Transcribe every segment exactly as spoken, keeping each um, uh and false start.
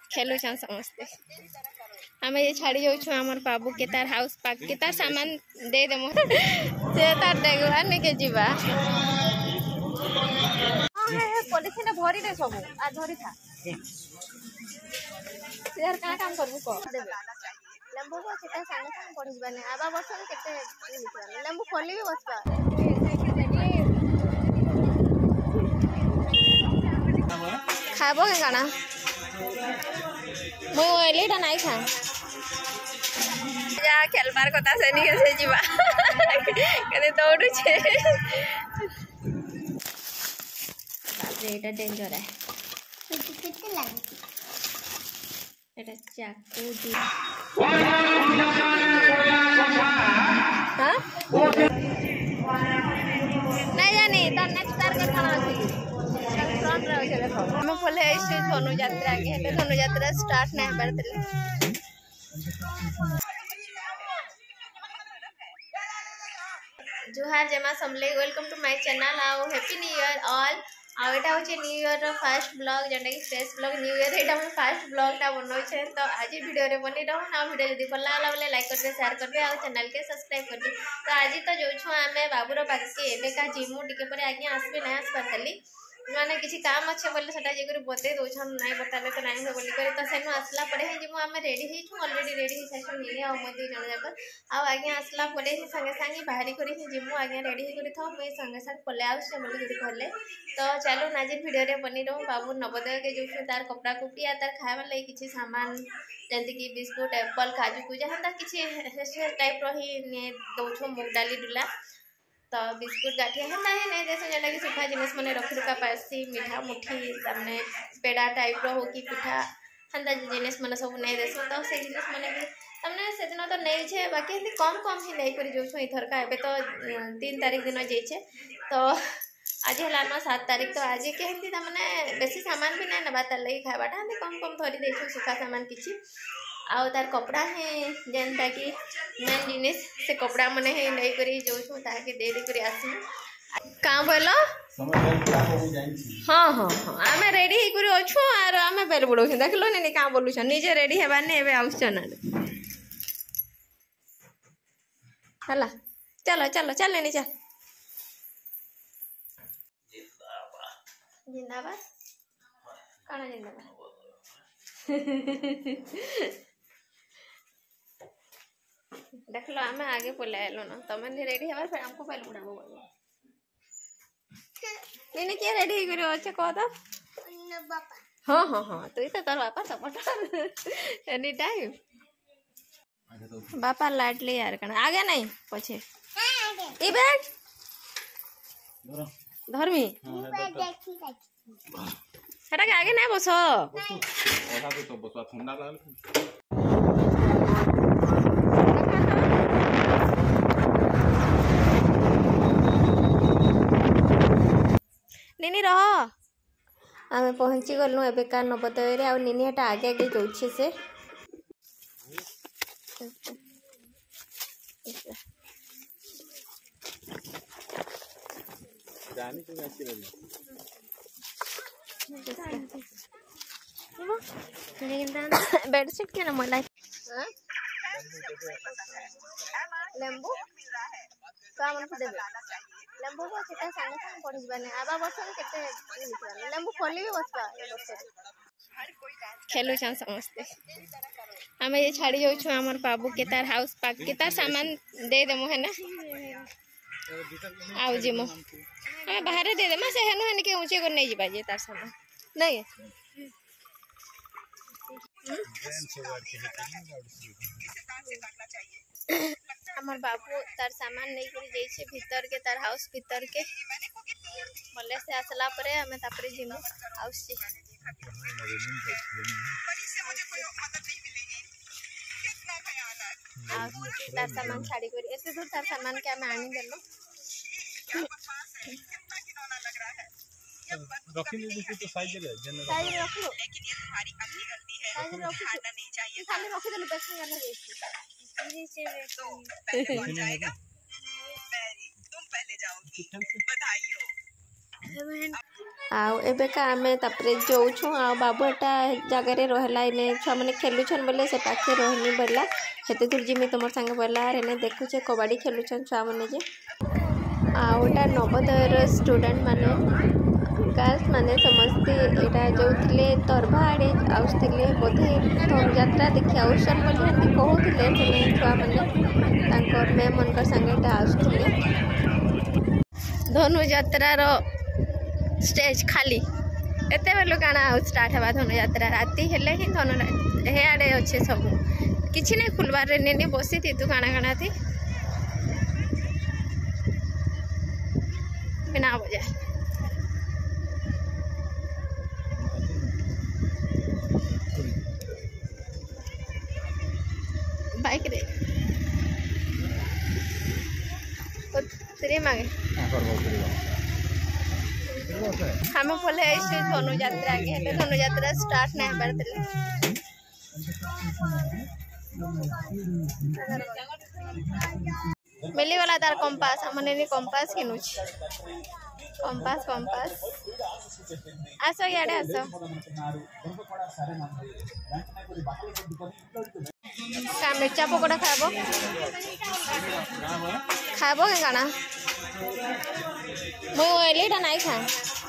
खेलुछन समस्ते। आम ये छाड़ी जाऊँ आमर बाबू के तार हाउस पाक के तार सामान दे देमु से तार डेगुआ नेके जीवा पॉलिथिन भरी दे सब आ धरी था यार का काम करबू को देबे लेंबू को सेटा संगे संगे पड़ी जबाने आबा वर्ष में केते लेंबू खोली भी बसबा खाबो के गाना मो एलीटा नाइ खा जा खेलबार कथा सेनी के जीवा कने दौड़ू छे बाप रे एटा डेंजर है कितने लागे एटा चाकू दी हां नहीं जानी त नेक्स्ट टारगेट खाना अछि फ्रंट रे होय देखो हम बोले ऐसे धनु यात्रा के हेते धनु यात्रा स्टार्ट नहीं करतले जोहार जमा समले वेलकम टू माय चैनल आओ हैप्पी न्यू ईयर ऑल आ एटा होचे न्यू ईयर रो फर्स्ट ब्लॉग जंडा की फ्रेश ब्लॉग न्यू ईयर एटा हम फर्स्ट ब्लॉग ता बनोय छे तो आज वीडियो रे बनी रहू ना वीडियो जदी भल लागला बोले लाइक कर दे शेयर कर दे आ चैनल के सब्सक्राइब कर दे तो आज तो जो छु हमें बाबूरो पाके एबे का जिमु टिके पर आगे आसबे ना आस परतली माने किसी काम अच्छे बोले सेटा जे करी बते दोछन नाही बताले तो नाही बोली करे तो सेनु आसला पड़े है जिमु हमें रेडी ही छु ऑलरेडी रेडी ही सेशन मिले आ मदी जण जाकर आ आगे आसला पड़े ही संगे संगे बाहरी करी ही जिमु आगे रेडी ही करी था मैं संगे संग पले आ से बोली करी कहले तो चलो नाजी वीडियो रे बनी रहू बाबू नवोदय के जो तार कपड़ा कुपी आ तार खावा ले किछि सामान जंती की बिस्कुट एप्पल काजू कुजा हंदा किछि ऐसे टाइप रही ने दोछो मूंग डाली डुला तो बिस्कुट गाठिया है ना नहीं जैसे जला कि सुखा जिनिस मने रखि रुका पासी मीठा मुठी सामने पेड़ा टाइप रो हो कि पिठा हंदा जिनिस मने सब नहीं देसो तो से जिनिस मने भी हमने से दिन तो नहीं छे बाकी हिंदी कम कम ही नहीं करी जोछो इथर का एबे तो तीन तारीख दिन जे छे तो आज हला न सात तारीख तो आज के हिंदी त मने बेसी सामान भी नहीं नबा त लई खाबाटा हिंदी कम कम धरी देछो सुखा सामान किछि आ तार कपड़ा है जेनता कि मेन जिनिस से कपड़ा मने है नहीं करी जो छु ताके दे दे करी आसी का बोलो हां हां हां आमे रेडी ही करी अछु आर आमे बेल बुडो देखलो ने का बोलु छ निजे रेडी हेबा ने एबे आउस न हला चलो चलो चल ने चल जिंदाबाद जिंदाबाद काना जिंदाबाद देख लो आमे आगे पलायलो ना तमे नहीं रेडी हेबार फिर हमको पहले बुड़ाबो बोलो नेने के रेडी करियो अच्छा कह दो बापा हां हां हां तो ई तो तार बापा सपोर्ट एनी टाइम बापा लाडली यार कना आगे नहीं पछे आगे ई बैठ धर्मी देखी देखी हटा के आगे नहीं बसो ओहा तो बसवा ठंडा लागल निनी रहो आमे पहुंची गलु एबे का नवोदय रे आ निनी हटा आगे आगे जोछि से जानी तो ऐसी रही बेडशीट के ना मला लेंबू का मन को देबे लेंबू को सेटा संगे संगे पड़ी जबाने आबा वर्ष में केते लेंबू खोली भी बसबा ए वर्ष खेलुछन समस्ते आम ये छाड़ी जाऊँ आमर बाबू के तार हाउस पाक के तार सामान दे देमु है ना आउ जिमु हमें बाहर दे देमा से हेनु हेन के ऊंचे को नहीं जीबा जे तार सामान नहीं हमार बाबू तार सामान नहीं करी जाई छे भीतर के तार हाउस भीतर के बोले से आसला परे हमें तापरे जिमु हाउस से तार सामान छाड़ी करी एते दूर तार सामान के हमें आनी देलो रखी नहीं तो साइज ले जन साइज रख लो लेकिन ये तुम्हारी अपनी गलती है साइज रखना नहीं चाहिए खाली रख दे बेस्ट में जाना इसी से पहुंच जाएगा तुम पहले जाओगी बधाई हो आउ एबेका आमे तापरे जाऊछु आ बाबूटा जगह रहला इने छुआ मैंने खेलुछन बोले से पाखे रहनी बोला हेते दूर जिमी तुम संगे बोला एने देखुचे कबड्डी खेलुछन छुआ मैंने जे आउटा नवोदयर स्टूडेंट माने गर्ल्स माने समस्ते एटा जोथिले तरभा आड़े आउसथिले बोधे धनुଯାत्रा देखि आउसन बोली हंती कहउथिले से छुआ माने तांकर मैम मनकर संगे एटा आउसथिले धनुଯାत्रा रो स्टेज खाली एते बेलु काना स्टार्ट हवा धनुଯାत्रा राति हेले ही धनु हे आड़े अच्छे सब किछि नहीं खुलबार रे नेने बसी थी तू काना काना थी बिना बजा बाइक रे तेरे मांगे हमें बोले ऐसे धनुଯାत्रा के हेले धनुଯାत्रा स्टार्ट नहीं हबार तले मिली वाला तार कंपास हमने नि कंपास किनुछ कंपास कंपास आसो याडे आसो का मिर्चा पकोड़ा खाबो खाबो के गाना मैं ओइलीटा नहीं खा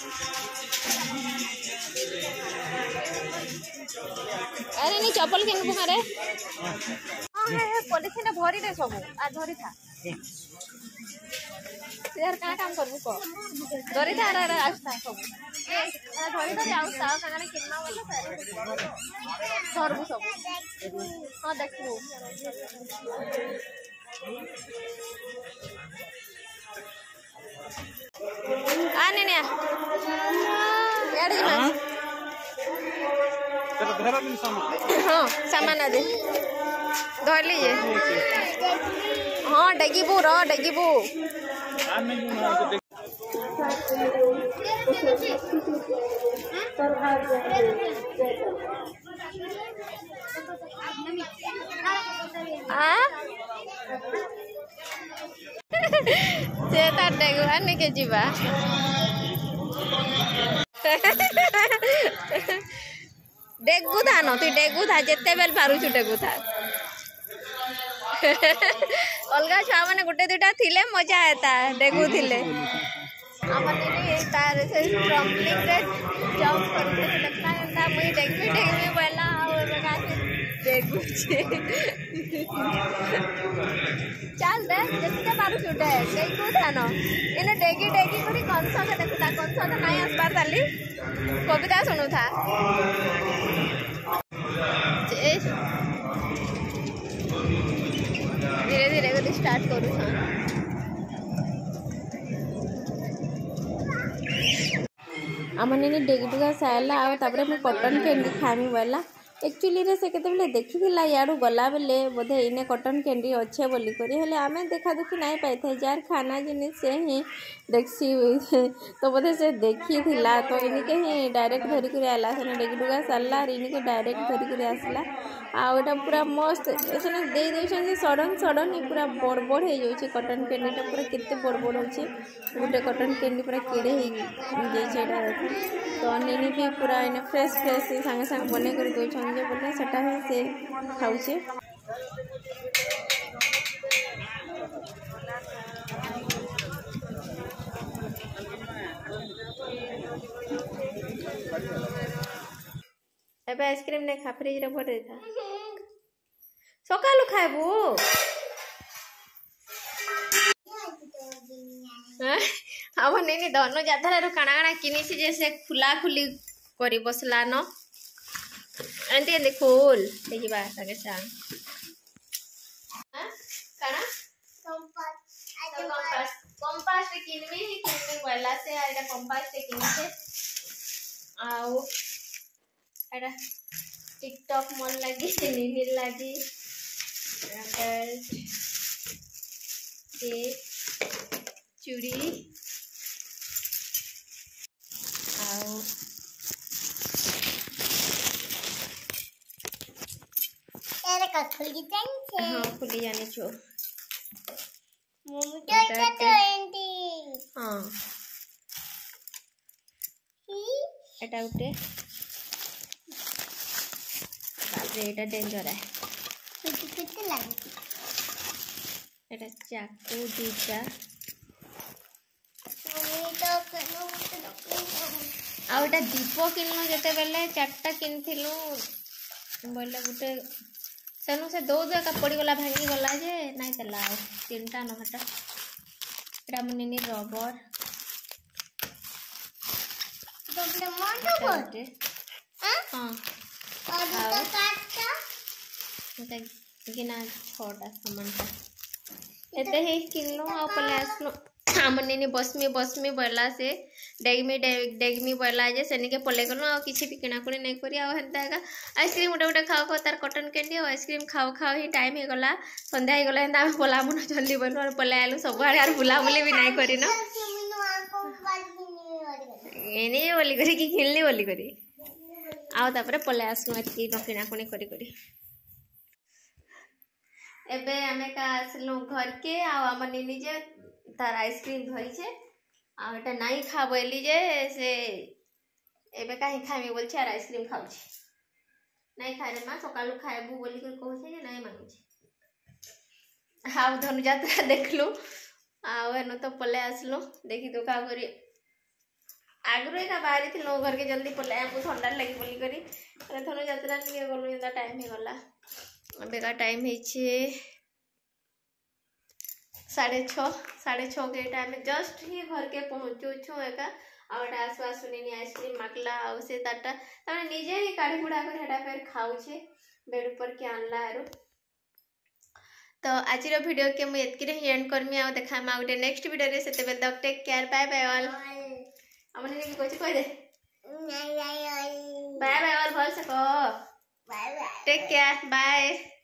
अरे नहीं चप्पल किन बुहारे हां पॉलिथिन भरी दे सब आ धरी था यार का काम करबू को धरी था रे रास्ता सब ए धरी धरी आउता काने किन्ना बोले धरबू सब हां देखबू आने ने यार जी मां तेरा धरा भी सामान हां सामान आ दे धर लीजिए हाँ डगीबू रो डगीबू से डेगु आने के जीवा डेगु था न तु डेगु था जिते बेल पारुछु डेगु था अलगा छुआ मैंने गोटे दुटा थिले मजा आता डेगु थिले हमने तार से ट्रम्पलिंग रे जंप करके लगता है मुई डेगमी डेगमी बोला और लगा के डेगु छे चल दे जते पारु छुटे डेगु था न इने डेगी डेगी करी कंसा के देखता कंसा तो नहीं आसबार ताली कविता सुनु था धीरे धीरे कर स्टार्ट करू आमने डेगडुगा साला आ तापरे मैं कॉटन कैंडी खामी वाला एक्चुअली रे से केते बेले देखि दिला याडू गला बेले बोधे इने कॉटन कैंडी अच्छे बोली करी हेले आमे देखा दुखी नहीं पाई थे जार खाना जिनी से ही देखसी तो बोधे से देखी थिला तो इनके ही डायरेक्ट धरी कर आला से डेगडुगा साला इनके डायरेक्ट धरी कर आसला आ ओटा पूरा मस्त एसने दे देछन जे सडन सडन ही पूरा बड़ बड़ हे जाउची कॉटन कैंडी टा पूरा कितने बड़ बड़ होची गोटे कॉटन कैंडी पूरा केड़े हे जे छेडा तो नेनी भी पूरा इने फ्रेश फ्रेश संगे संगे बने कर दोछन जे बोले सेटा है से खाउचे एबे आइसक्रीम ने खा फ्रिज रे भर देता सकालु खाइबू हम नहीं धनुଯାत्रा रो काना काना किनी जैसे खुला खुली करी बसला न एंती एंती खोल देखिबा संगे संग काना कंपास कंपास रे किनबी ही किनबी बोला से आइटा कंपास रे किनी से आउ एटा टिकटॉक मन लगी नील लगी चूड़ी आउ तेरे का खुली जानी हाँ खुली जानी छो मम्मी तो तो एंटी हाँ एटा उठे बापरे एटा डेंजर है किती किती लागते एटा चाकू दीटा मम्मी तो कनो मत डॉक्टर आ एटा दीप किनलो जते बेले चारटा किनथिलु बोले गुटे सेनु से दो दो का पड़ी गला भांगी गला जे नाही तला तीनटा न हटा एटा मुनिनी रबर डॉक्टर मोटो बोलते हां हां और तो काटता एटा गिना छोटा सामान था एते ही किनलो आ पले आसलो हमने बसमी बसमी बोला से डेगमी डेगमी बोला जे सेनी के पले गलो आ किछि भी किना कोनी नै करी आ हेंता का आइसक्रीम उठे उठे खाओ खाओ तार कॉटन कैंडी और आइसक्रीम खाओ खाओ ही टाइम ही गला संध्या ही गला हेंता बोला मुन जल्दी बनो और पले आलु सब आड़े यार बुला बुली भी नै करी न एने बोली करी कि खेलली बोली करी आ तापरे पले आसनु एती न किना कोनी करी करी एबे हमें का आसलु घर के आ हमर निनी जे तार आइसक्रीम धरी छे आ एटा नाही खा बोली जे से एबे काहे खाइबे बोल छे आइसक्रीम खाउ छे नाही खाए रे मां सकाळु खाइबू बोली कर कहू छे जे नाही मानु छे हाउ धनु यात्रा देखलु आ एनो तो पले आसलो देखि तो का करी आगरो का बाहरी थी घर के जल्दी पले हमको ठंडा लगी बोली करी अरे धनु यात्रा निके गलु इंदा टाइम हे गला अबे का टाइम हे छे साढ़े छः साढ़े छः के टाइम में जस्ट ही घर के पहुँचू छो एका आउट आसवा सुनी आइसक्रीम माकला आउ से ताटा तने निजे ही काढ़ी बुढ़ा कर हेडा फेर खाऊ छे बेड ऊपर के आनला आरो तो आज रो वीडियो के मु एतकी रे एंड करमी आ देखा मा उटे नेक्स्ट वीडियो रे सेते बेल तक take care bye bye all हमने ने कोची कह दे bye bye bye bye all भल से को bye bye take care bye.